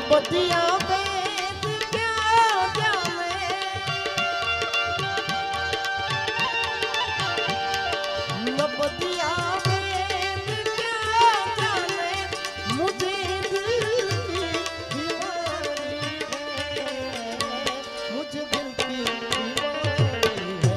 नबदिया वेद क्या जाने, नबदिया वेद क्या जाने, मुझे दिल की बीमारी है, मुझे दिल की बीमारी है,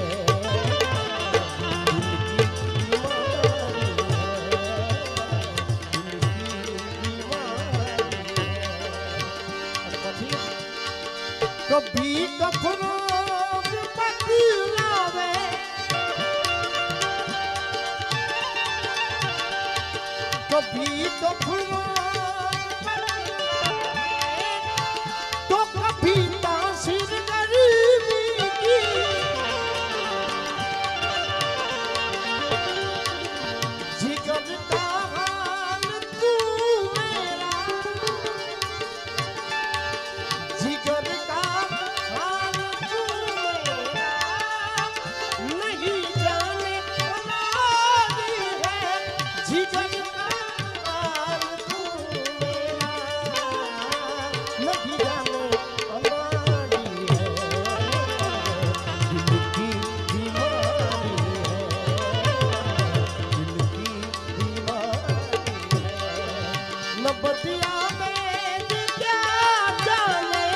कभी कखनो बतलावे, कभी कखनो तो कभी तासीर गरीबी की, जिगर का हाल तू मेरा, जिगर का हाल तू मेरा, नहीं जाने हमारी है, जिगर का हाल तू मेरा, नहीं जाने हमारी है, दिल की बीमारी है, दिल की बीमारी है, नबदिया वेद क्या जाने,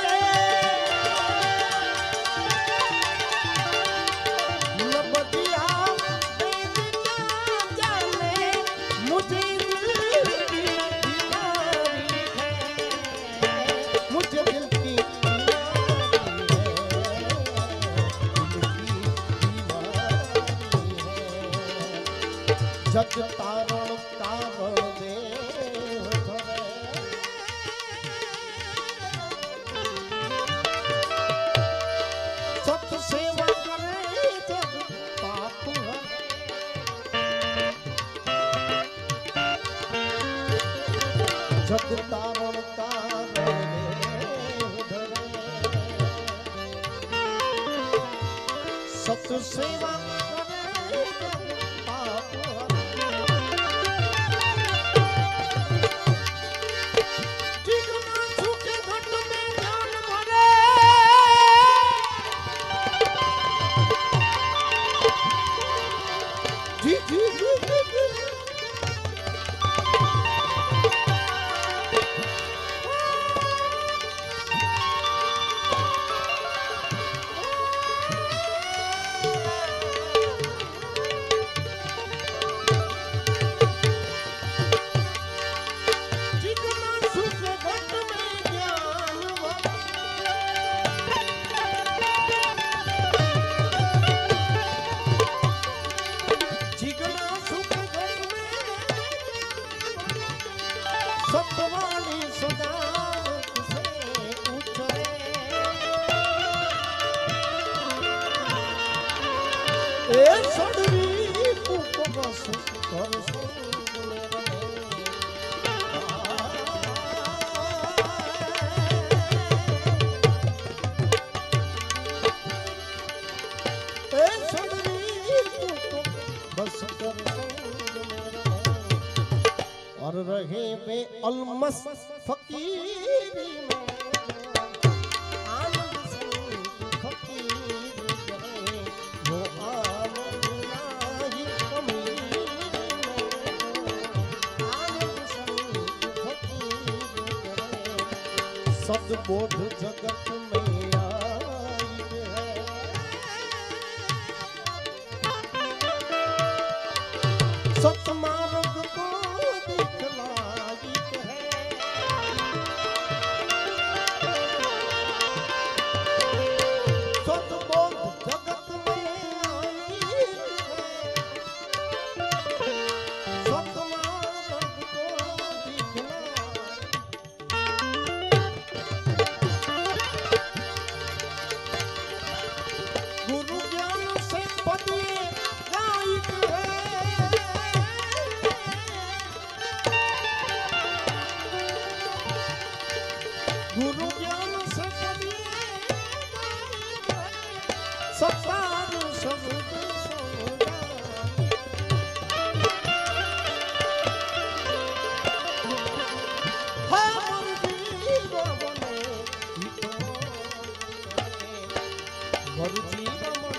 नबदिया वेद क्या जाने, मुझे दिल की बीमारी है, मुझे दिल की बीमारी है, दिल की बीमारी है, जग तारण कारण देव धरे, सत सेवा करे जग पाप हरे, जग तारण कारण देव धरे, सत सेवा करे जग पाप हरे, जिगना सूखे घट में जान भरे, जी जी जी जी जी। जिगना सूखे घट में ज्ञान भरे, जिगना सूखे घट में सतवाणी सदानंद से उतरे, ए सड़वी पुप बस कर सुने रहे, ए सड़वी पुप बस कर सुने रहे, और रहे वे अलमस फकीरी में, आनंद संग फकीर गए, वो आनंद नाही कमीर में, आनंद संग फकीर गए, सद्बोध जगत में आई है, सतमार्ग को दिखलाई है, सद्बोध जगत में आई है, सतमार्ग को दिखलाई, गुरु ज्ञान से पदिए गायक है, गुरु ज्ञान से पदिए गायक है, सत्तार शब्द सोना, हा मर्जी बाबा और जी रमन